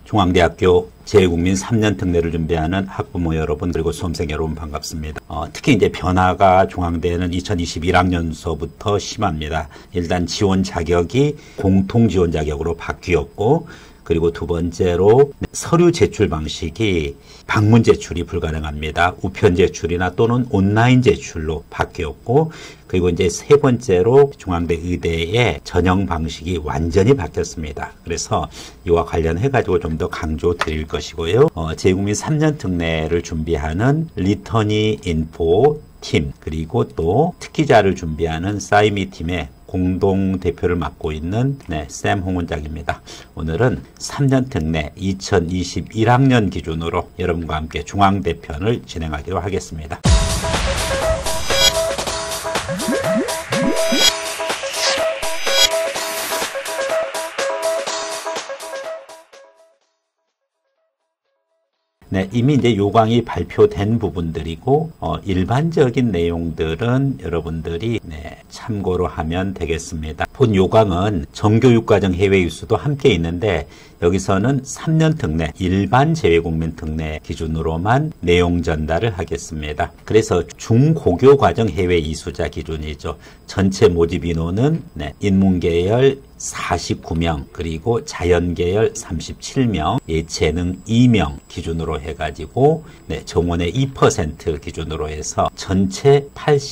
중앙대학교 재외국민 3년 특례를 준비하는 학부모 여러분 그리고 수험생 여러분 반갑습니다. 특히 이제 변화가 중앙대는 2021학년서부터 심합니다. 일단 지원 자격이 공통 지원 자격으로 바뀌었고, 그리고 두 번째로 서류 제출 방식이 방문 제출이 불가능합니다. 우편 제출이나 또는 온라인 제출로 바뀌었고, 그리고 이제 세 번째로 중앙대 의대의 전형 방식이 완전히 바뀌었습니다. 그래서 이와 관련해 가지고 좀 더 강조 드릴 것이고요. 재외국민 3년 특례를 준비하는 리터니 인포 팀, 그리고 또 특기자를 준비하는 사이미 팀의 공동 대표를 맡고 있는 샘 홍은작입니다. 오늘은 3년 특례 2021학년 기준으로 여러분과 함께 중앙대 편을 진행하기로 하겠습니다. 이미 이제 요강이 발표된 부분들이고, 일반적인 내용들은 여러분들이 참고로 하면 되겠습니다. 본 요강은 정교육과정 해외 유수도 함께 있는데, 여기서는 3년 특례, 일반 재외국민 특례 기준으로만 내용 전달을 하겠습니다. 그래서 중고교 과정 해외 이수자 기준이죠. 전체 모집 인원은 인문계열 49명, 그리고 자연계열 37명, 예체능 2명 기준으로 해가지고 정원의 2% 기준으로 해서 전체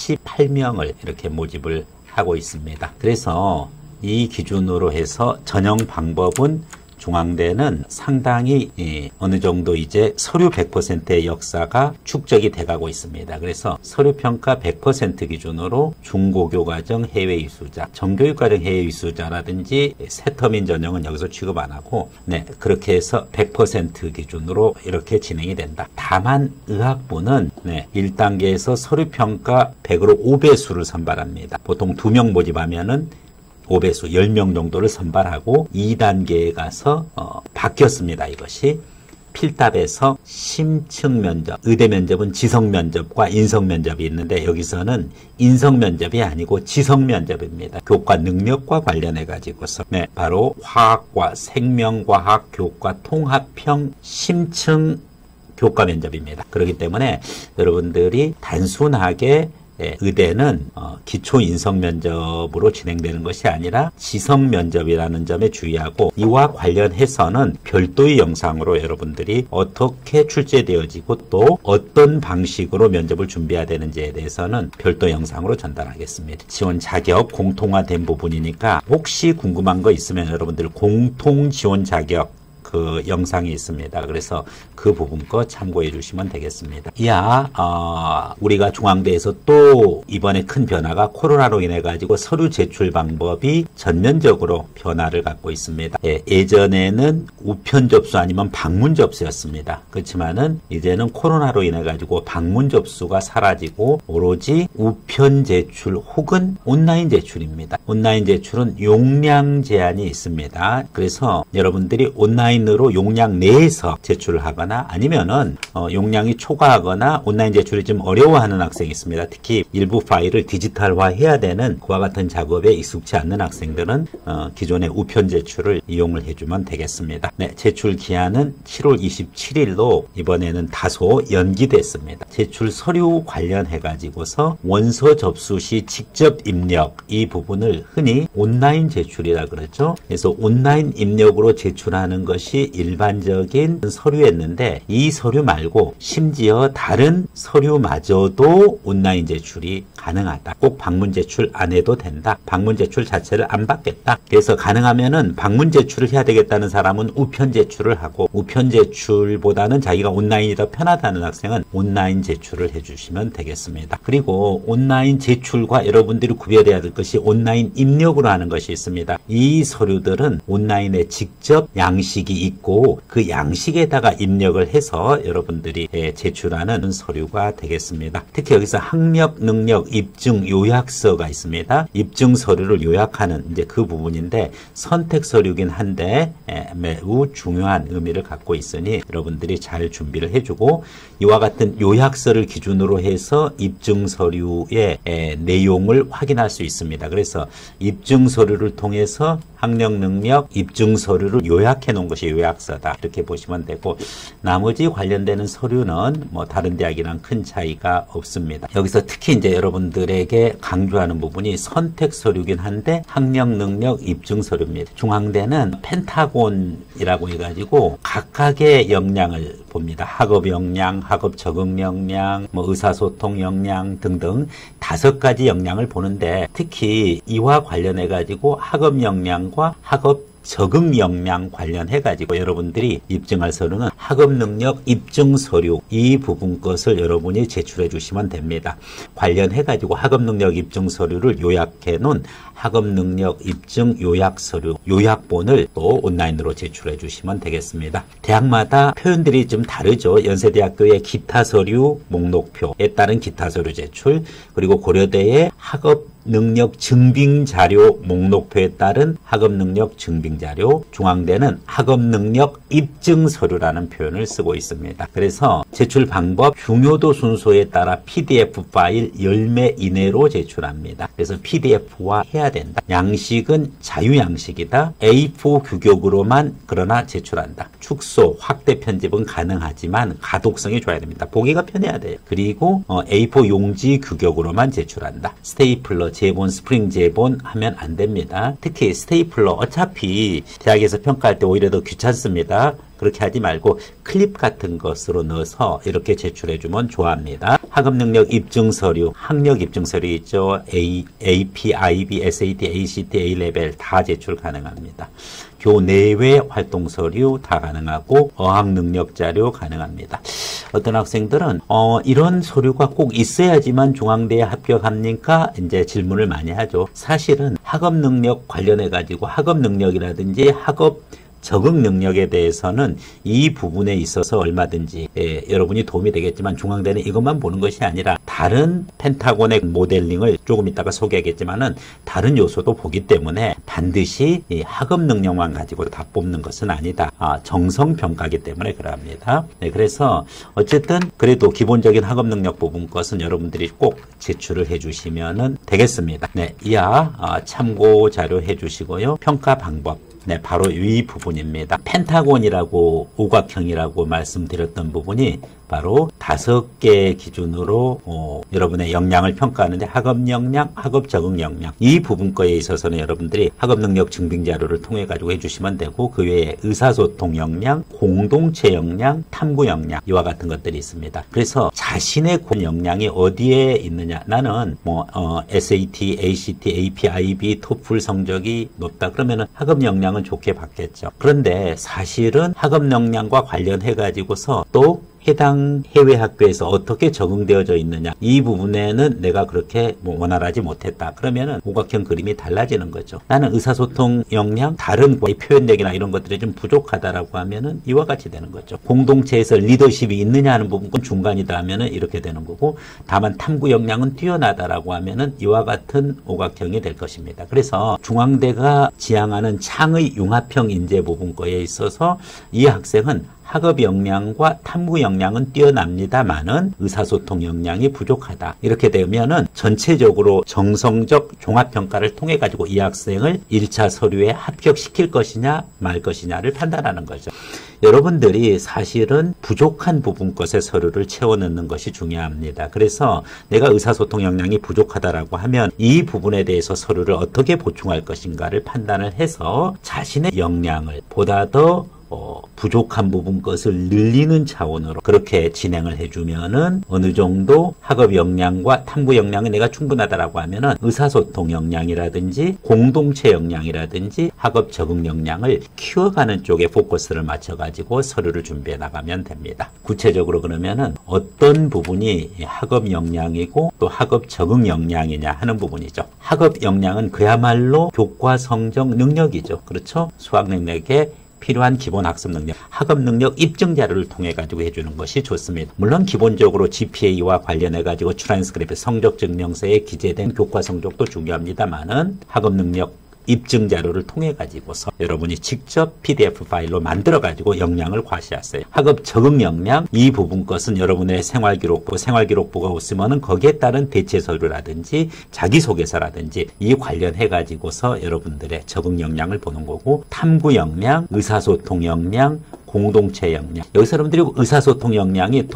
88명을 이렇게 모집을 하고 있습니다. 그래서 이 기준으로 해서 전형 방법은 중앙대는 상당히 어느 정도 이제 서류 100%의 역사가 축적이 돼가고 있습니다. 그래서 서류평가 100% 기준으로 중고교 과정 해외 이수자, 정교육 과정 해외 이수자라든지 새터민 전형은 여기서 취급 안 하고 그렇게 해서 100% 기준으로 이렇게 진행이 된다. 다만 의학부는 1단계에서 서류평가 100으로 5배수를 선발합니다. 보통 2명 모집하면은 5배수 10명 정도를 선발하고 2단계에 가서 바뀌었습니다. 이것이 필답에서 심층 면접, 의대 면접은 지성 면접과 인성 면접이 있는데 여기서는 인성 면접이 아니고 지성 면접입니다. 교과 능력과 관련해 가지고서 바로 화학과 생명과학 교과 통합형 심층 교과 면접입니다. 그렇기 때문에 여러분들이 단순하게 의대는 기초 인성 면접으로 진행되는 것이 아니라 지성 면접이라는 점에 주의하고, 이와 관련해서는 별도의 영상으로 여러분들이 어떻게 출제되어지고 또 어떤 방식으로 면접을 준비해야 되는지에 대해서는 별도 영상으로 전달하겠습니다. 지원 자격 공통화된 부분이니까 혹시 궁금한 거 있으면 여러분들 공통 지원 자격 그 영상이 있습니다. 그래서 그 부분 거 참고해 주시면 되겠습니다. 우리가 중앙대에서 또 이번에 큰 변화가 코로나로 인해 가지고 서류 제출 방법이 전면적으로 변화를 갖고 있습니다. 예전에는 우편 접수 아니면 방문 접수였습니다. 그렇지만은 이제는 코로나로 인해 가지고 방문 접수가 사라지고 오로지 우편 제출 혹은 온라인 제출입니다. 온라인 제출은 용량 제한이 있습니다. 그래서 여러분들이 온라인으로 용량 내에서 제출을 하거나 아니면은 용량이 초과하거나 온라인 제출이 좀 어려워하는 학생이 있습니다. 특히 일부 파일을 디지털화 해야 되는 그와 같은 작업에 익숙치 않는 학생들은 기존의 우편 제출을 이용을 해주면 되겠습니다. 제출 기한은 7월 27일로 이번에는 다소 연기됐습니다. 제출 서류 관련해 가지고서 원서 접수 시 직접 입력, 이 부분을 흔히 온라인 제출이라 그러죠. 그래서 온라인 입력으로 제출하는 것이 일반적인 서류였는데, 이 서류 말고 심지어 다른 서류마저도 온라인 제출이 가능하다. 꼭 방문 제출 안 해도 된다. 방문 제출 자체를 안 받겠다. 그래서 가능하면은 방문 제출을 해야 되겠다는 사람은 우편 제출을 하고, 우편 제출보다는 자기가 온라인이 더 편하다는 학생은 온라인 제출을 해주시면 되겠습니다. 그리고 온라인 제출과 여러분들이 구별해야 될 것이 온라인 입력으로 하는 것이 있습니다. 이 서류들은 온라인에 직접 양식이 있고 그 양식에다가 입력을 해서 여러분들이 제출하는 서류가 되겠습니다. 특히 여기서 학력, 능력, 입증 요약서가 있습니다. 입증 서류를 요약하는 이제 그 부분인데 선택 서류긴 한데 매우 중요한 의미를 갖고 있으니 여러분들이 잘 준비를 해주고, 이와 같은 요약서를 기준으로 해서 입증 서류의 내용을 확인할 수 있습니다. 그래서 입증 서류를 통해서 학력 능력 입증 서류를 요약해 놓은 것이 요약서다. 이렇게 보시면 되고 나머지 관련되는 서류는 뭐 다른 대학이랑 큰 차이가 없습니다. 여기서 특히 이제 여러분들에게 강조하는 부분이 선택 서류긴 한데 학력 능력 입증 서류입니다. 중앙대는 펜타곤이라고 해가지고 각각의 역량을 봅니다. 학업 역량, 학업 적응 역량, 뭐 의사소통 역량 등등 5가지 역량을 보는데 특히 이와 관련해 가지고 학업 역량과 학업 적응 역량 관련해 가지고 여러분들이 입증할 서류는 학업 능력 입증 서류 이 부분 것을 여러분이 제출해 주시면 됩니다. 관련해 가지고 학업 능력 입증 서류를 요약해 놓은 학업 능력 입증 요약 서류 요약본을 또 온라인으로 제출해 주시면 되겠습니다. 대학마다 표현들이 좀 다르죠. 연세대학교의 기타 서류 목록표에 따른 기타 서류 제출, 그리고 고려대의 학업 능력 증빙 자료 목록표에 따른 학업 능력 증빙 자료, 중앙대는 학업 능력 입증 서류라는 표현을 쓰고 있습니다. 그래서 제출 방법 중요도 순서에 따라 PDF 파일 10매 이내로 제출합니다. 그래서 PDF화 해야 된다. 양식은 자유양식이다. A4 규격으로만 그러나 제출한다. 축소, 확대 편집은 가능하지만 가독성이 좋아야 됩니다. 보기가 편해야 돼요. 그리고 A4 용지 규격으로만 제출한다. 스테이플러 제본, 스프링 제본 하면 안 됩니다. 특히 스테이플러 어차피 대학에서 평가할 때 오히려 더 귀찮습니다. 그렇게 하지 말고 클립 같은 것으로 넣어서 이렇게 제출해주면 좋아합니다. 학업능력 입증 서류, 학력 입증 서류 있죠. AP, IB, SAT, ACT, A레벨 다 제출 가능합니다. 교내외 활동 서류 다 가능하고 어학능력 자료 가능합니다. 어떤 학생들은 이런 서류가 꼭 있어야지만 중앙대에 합격합니까? 이제 질문을 많이 하죠. 사실은 학업능력 관련해 가지고 학업능력이라든지 학업 적응 능력에 대해서는 이 부분에 있어서 얼마든지 여러분이 도움이 되겠지만 중앙대는 이것만 보는 것이 아니라 다른 펜타곤의 모델링을 조금 이따가 소개하겠지만은 다른 요소도 보기 때문에 반드시 이 학업 능력만 가지고 다 뽑는 것은 아니다. 정성 평가이기 때문에 그럽니다. 네, 그래서 어쨌든 그래도 기본적인 학업 능력 부분 것은 여러분들이 꼭 제출을 해주시면 되겠습니다. 네, 이하 참고 자료 해주시고요. 평가 방법. 네, 바로 이 부분입니다. 펜타곤이라고 오각형이라고 말씀드렸던 부분이 바로 5개 기준으로 여러분의 역량을 평가하는데 학업 역량, 학업 적응 역량 이 부분 거에 있어서는 여러분들이 학업 능력 증빙 자료를 통해 가지고 해주시면 되고 그 외에 의사소통 역량, 공동체 역량, 탐구 역량 이와 같은 것들이 있습니다. 그래서 자신의 역량이 어디에 있느냐 나는 SAT, ACT, AP, IB, 토플 성적이 높다 그러면은 학업 역량은 좋게 받겠죠. 그런데 사실은 학업 역량과 관련해 가지고서 또 해당 해외 학교에서 어떻게 적응되어져 있느냐 이 부분에는 내가 그렇게 원활하지 못했다. 그러면은 오각형 그림이 달라지는 거죠. 나는 의사소통 역량, 다른 표현력이나 이런 것들이 좀 부족하다라고 하면은 이와 같이 되는 거죠. 공동체에서 리더십이 있느냐 하는 부분은 중간이다 하면은 이렇게 되는 거고 다만 탐구 역량은 뛰어나다라고 하면은 이와 같은 오각형이 될 것입니다. 그래서 중앙대가 지향하는 창의 융합형 인재 부분 거에 있어서 이 학생은 학업 역량과 탐구 역량은 뛰어납니다만은 의사소통 역량이 부족하다. 이렇게 되면은 전체적으로 정성적 종합평가를 통해 가지고 이 학생을 1차 서류에 합격시킬 것이냐 말 것이냐를 판단하는 거죠. 여러분들이 사실은 부족한 부분 것의 서류를 채워 넣는 것이 중요합니다. 그래서 내가 의사소통 역량이 부족하다라고 하면 이 부분에 대해서 서류를 어떻게 보충할 것인가를 판단을 해서 자신의 역량을 보다 더 부족한 부분 것을 늘리는 차원으로 그렇게 진행을 해주면은 어느 정도 학업 역량과 탐구 역량이 내가 충분하다라고 하면은 의사소통 역량이라든지 공동체 역량이라든지 학업 적응 역량을 키워가는 쪽에 포커스를 맞춰가지고 서류를 준비해 나가면 됩니다. 구체적으로 그러면은 어떤 부분이 학업 역량이고 또 학업 적응 역량이냐 하는 부분이죠. 학업 역량은 그야말로 교과 성적 능력이죠. 그렇죠? 수학 능력에 필요한 기본 학습 능력, 학업 능력 입증 자료를 통해 가지고 해주는 것이 좋습니다. 물론 기본적으로 GPA와 관련해 가지고 트랜스크립트 성적 증명서에 기재된 교과 성적도 중요합니다만은 학업 능력 입증 자료를 통해 가지고서 여러분이 직접 PDF 파일로 만들어 가지고 역량을 과시하세요. 학업 적응 역량 이 부분 것은 여러분의 생활기록부가 없으면은 거기에 따른 대체 서류라든지 자기소개서라든지 이 관련해 가지고서 여러분들의 적응 역량을 보는 거고, 탐구 역량, 의사소통 역량, 공동체 역량. 여기서 여러분들이 의사소통 역량이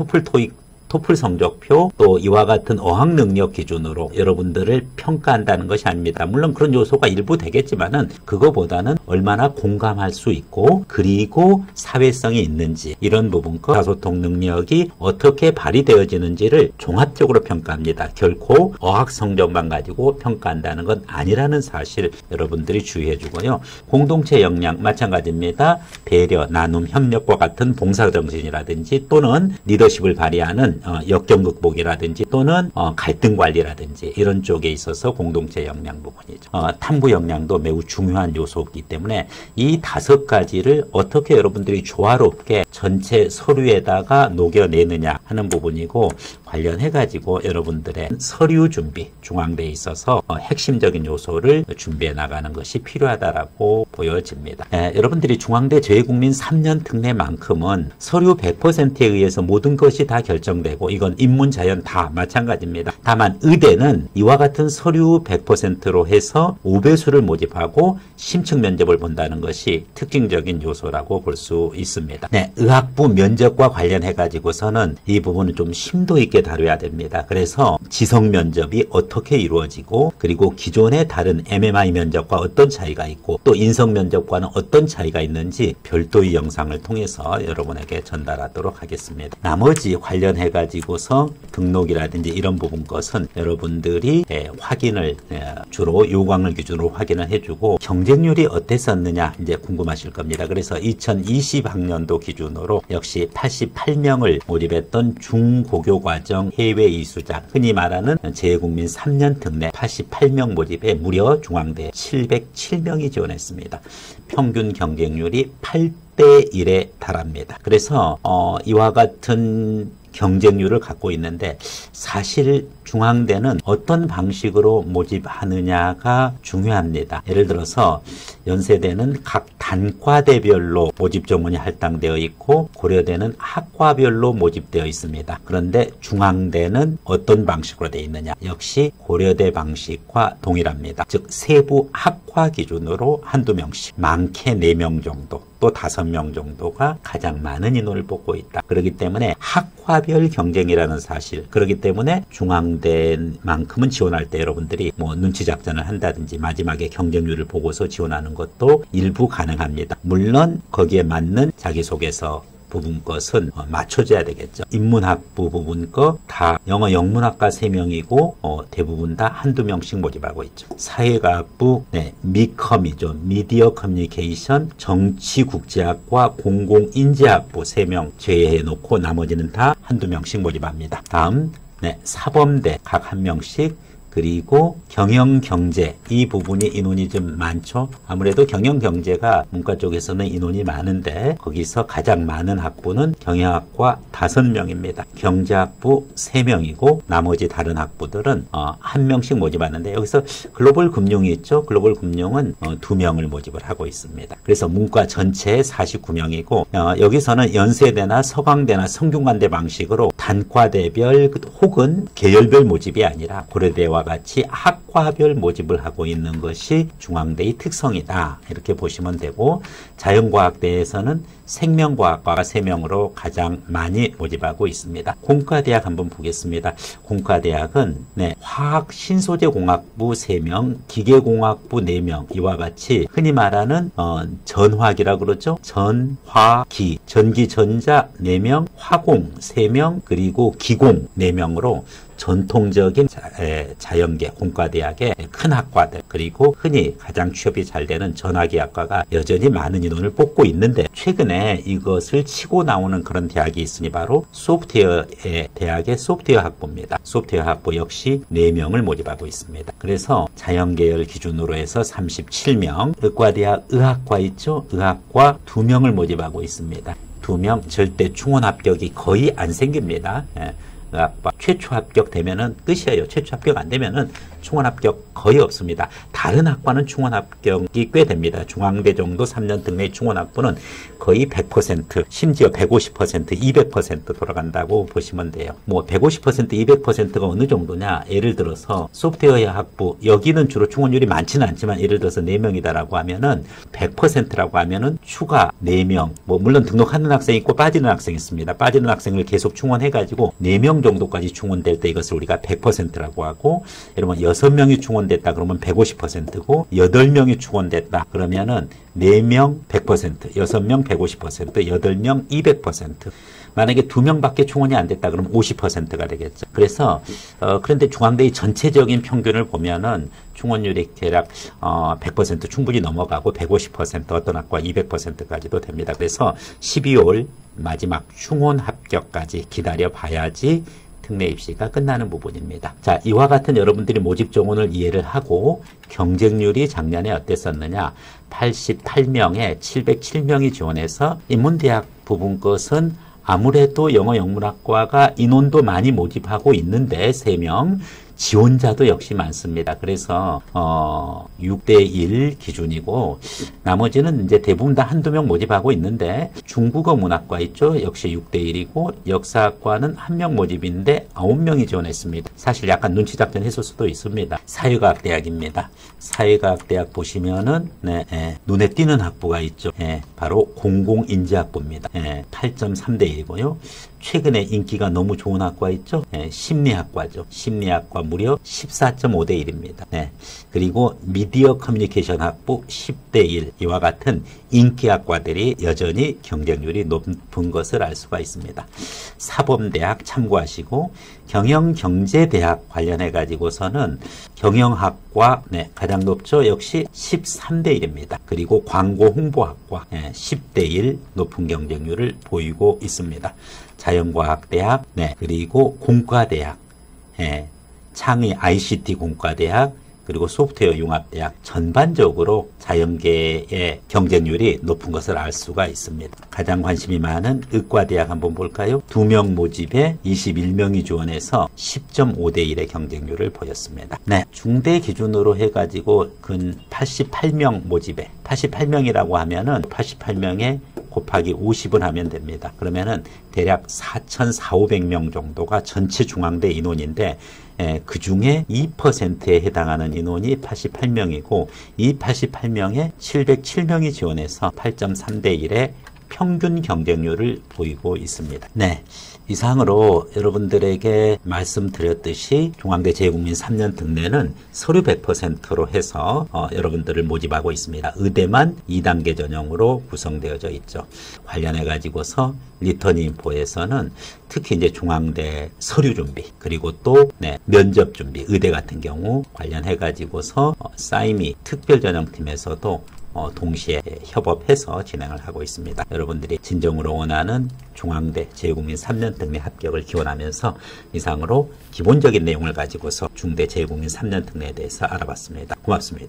토플 성적표, 또 이와 같은 어학 능력 기준으로 여러분들을 평가한다는 것이 아닙니다. 물론 그런 요소가 일부 되겠지만은 그거보다는 얼마나 공감할 수 있고 그리고 사회성이 있는지, 이런 부분과 의사소통 능력이 어떻게 발휘되어지는지를 종합적으로 평가합니다. 결코 어학 성적만 가지고 평가한다는 건 아니라는 사실 여러분들이 주의해 주고요. 공동체 역량 마찬가지입니다. 배려, 나눔, 협력과 같은 봉사정신이라든지 또는 리더십을 발휘하는 역경 극복이라든지 또는 갈등 관리라든지 이런 쪽에 있어서 공동체 역량 부분이죠. 탐구 역량도 매우 중요한 요소이기 때문에 이 5가지를 어떻게 여러분들이 조화롭게 전체 서류에다가 녹여내느냐 하는 부분이고, 관련해 가지고 여러분들의 서류 준비, 중앙대에 있어서 핵심적인 요소를 준비해 나가는 것이 필요하다라고 보여집니다. 여러분들이 중앙대 재외국민 3년 특례만큼은 서류 100%에 의해서 모든 것이 다 결정되고, 이건 인문, 자연 다 마찬가지입니다. 다만 의대는 이와 같은 서류 100%로 해서 5배수를 모집하고 심층 면접을 본다는 것이 특징적인 요소라고 볼 수 있습니다. 네, 의학부 면접과 관련해 가지고서는 이 부분은 좀 심도 있게 다뤄야 됩니다. 그래서 지성 면접이 어떻게 이루어지고, 그리고 기존의 다른 MMI 면접과 어떤 차이가 있고, 또 인성 면접과는 어떤 차이가 있는지 별도의 영상을 통해서 여러분에게 전달하도록 하겠습니다. 나머지 관련해 가지고서 등록이라든지 이런 부분 것은 여러분들이 확인을 주로 요강을 기준으로 확인을 해주고, 경쟁률이 어땠었느냐 이제 궁금하실 겁니다. 그래서 2020학년도 기준으로 역시 88명을 모집했던 중고교과정 해외 이수자, 흔히 말하는 재외국민 3년 특례 88명 모집에 무려 중앙대 707명이 지원했습니다. 평균 경쟁률이 8대 1에 달합니다. 그래서 이와 같은 경쟁률을 갖고 있는데, 사실 중앙대는 어떤 방식으로 모집하느냐가 중요합니다. 예를 들어서 연세대는 각 단과대별로 모집 정원이 할당되어 있고, 고려대는 학과별로 모집되어 있습니다. 그런데 중앙대는 어떤 방식으로 되어 있느냐? 역시 고려대 방식과 동일합니다. 즉 세부 학과 기준으로 한두 명씩, 많게 4명 정도, 또 5명 정도가 가장 많은 인원을 뽑고 있다. 그렇기 때문에 학과별 경쟁이라는 사실, 그렇기 때문에 중앙대만큼은 지원할 때 여러분들이 눈치 작전을 한다든지 마지막에 경쟁률을 보고서 지원하는 것도 일부 가능합니다. 물론 거기에 맞는 자기소개서 부분 것은 맞춰줘야 되겠죠. 인문학부 부분 거 다 영어 영문학과 3명이고 대부분 다 한두 명씩 모집하고 있죠. 사회과학부 미컴이죠. 미디어 커뮤니케이션, 정치국제학과, 공공인재학부 3명 제외해놓고 나머지는 다 한두 명씩 모집합니다. 다음 사범대 각 1명씩, 그리고 경영경제 이 부분이 인원이 좀 많죠. 아무래도 경영경제가 문과 쪽에서는 인원이 많은데 거기서 가장 많은 학부는 경영학과 5명입니다. 경제학부 3명이고 나머지 다른 학부들은 1명씩 모집하는데, 여기서 글로벌 금융이 있죠. 글로벌 금융은 2명을 모집을 하고 있습니다. 그래서 문과 전체에 49명이고 여기서는 연세대나 서강대나 성균관대 방식으로 단과대별 혹은 계열별 모집이 아니라 고려대와 같이 학과별 모집을 하고 있는 것이 중앙대의 특성이다. 이렇게 보시면 되고, 자연과학대에서는 생명과학과가 3명으로 가장 많이 모집하고 있습니다. 공과대학 한번 보겠습니다. 공과대학은 화학 신소재공학부 3명, 기계공학부 4명, 이와 같이 흔히 말하는 전화기라고 그러죠. 전화기, 전기전자 4명, 화공 3명, 그리고 기공 4명으로 전통적인 자연계 공과대학의 큰 학과들, 그리고 흔히 가장 취업이 잘 되는 전화기학과가 여전히 많은 인원을 뽑고 있는데, 최근에 이것을 치고 나오는 그런 대학이 있으니 바로 소프트웨어의 대학의 소프트웨어 학부입니다. 소프트웨어 학부 역시 4명을 모집하고 있습니다. 그래서 자연계열 기준으로 해서 37명, 의과대학 의학과 있죠. 의학과 2명을 모집하고 있습니다. 2명, 절대 충원 합격이 거의 안 생깁니다. 의학과 최초 합격되면은 끝이에요. 최초 합격 안 되면은 충원 합격 거의 없습니다. 다른 학과는 충원 합격이 꽤 됩니다. 중앙대 정도 3년 등내 충원 학부는 거의 100%, 심지어 150%, 200% 돌아간다고 보시면 돼요. 뭐 150%, 200%가 어느 정도냐? 예를 들어서 소프트웨어 학부, 여기는 주로 충원율이 많지는 않지만 예를 들어서 4명이다라고 하면은 100%라고 하면은 추가 4명, 뭐 물론 등록하는 학생이 있고 빠지는 학생이 있습니다. 빠지는 학생을 계속 충원해가지고 4명 정도까지 충원될 때 이것을 우리가 100%라고 하고, 여러분 6명이 충원됐다 그러면 150%고 8명이 충원됐다 그러면은 4명 100%, 6명 150%, 8명 200%. 만약에 2명밖에 충원이 안 됐다 그러면 50%가 되겠죠. 그래서 그런데 중앙대의 전체적인 평균을 보면은 충원율이 대략 100% 충분히 넘어가고 150% 어떤 학과 200%까지도 됩니다. 그래서 12월 마지막 충원 합격까지 기다려 봐야지 특례 입시가 끝나는 부분입니다. 자, 이와 같은 여러분들이 모집 정원을 이해를 하고 경쟁률이 작년에 어땠었느냐? 88명에 707명이 지원해서 인문대학 부분 것은 아무래도 영어 영문학과가 인원도 많이 모집하고 있는데 3명, 지원자도 역시 많습니다. 그래서 6대1 기준이고 나머지는 이제 대부분 다 한두 명 모집하고 있는데 중국어 문학과 있죠. 역시 6대1이고 역사학과는 1명 모집인데 9명이 지원했습니다. 사실 약간 눈치 작전 했을 수도 있습니다. 사회과학대학입니다. 사회과학대학 보시면은 눈에 띄는 학부가 있죠. 바로 공공인지학부입니다. 8.3대1이고요. 최근에 인기가 너무 좋은 학과 있죠. 심리학과죠. 심리학과 무려 14.5대1입니다. 그리고 미디어 커뮤니케이션 학부 10대1 이와 같은 인기 학과들이 여전히 경쟁률이 높은 것을 알 수가 있습니다. 사범대학 참고하시고 경영경제대학 관련해 가지고서는 경영학과 가장 높죠. 역시 13대1입니다. 그리고 광고홍보학과 10대1 높은 경쟁률을 보이고 있습니다. 자연과학대학, 그리고 공과대학, 창의 ICT 공과대학, 그리고 소프트웨어 융합대학 전반적으로 자연계의 경쟁률이 높은 것을 알 수가 있습니다. 가장 관심이 많은 의과대학 한번 볼까요? 2명 모집에 21명이 지원해서 10.5대1의 경쟁률을 보였습니다. 중대 기준으로 해가지고 근 88명 모집에 88명이라고 하면은 88명에 곱하기 50을 하면 됩니다. 그러면은 대략 4,400명 정도가 전체 중앙대 인원인데 그 중에 2%에 해당하는 인원이 88명이고 이 88명에 707명이 지원해서 8.3대1의 평균 경쟁률을 보이고 있습니다. 이상으로 여러분들에게 말씀드렸듯이 중앙대 재외국민 3년 특례는 서류 100%로 해서 여러분들을 모집하고 있습니다. 의대만 2단계 전형으로 구성되어져 있죠. 관련해 가지고서 리터닝인포에서는 특히 이제 중앙대 서류 준비 그리고 또 면접 준비 의대 같은 경우 관련해 가지고서 사이미 특별 전형팀에서도 동시에 협업해서 진행을 하고 있습니다. 여러분들이 진정으로 원하는 중앙대 재외국민 3년 특례 합격을 기원하면서 이상으로 기본적인 내용을 가지고서 중대 재외국민 3년 특례에 대해서 알아봤습니다. 고맙습니다.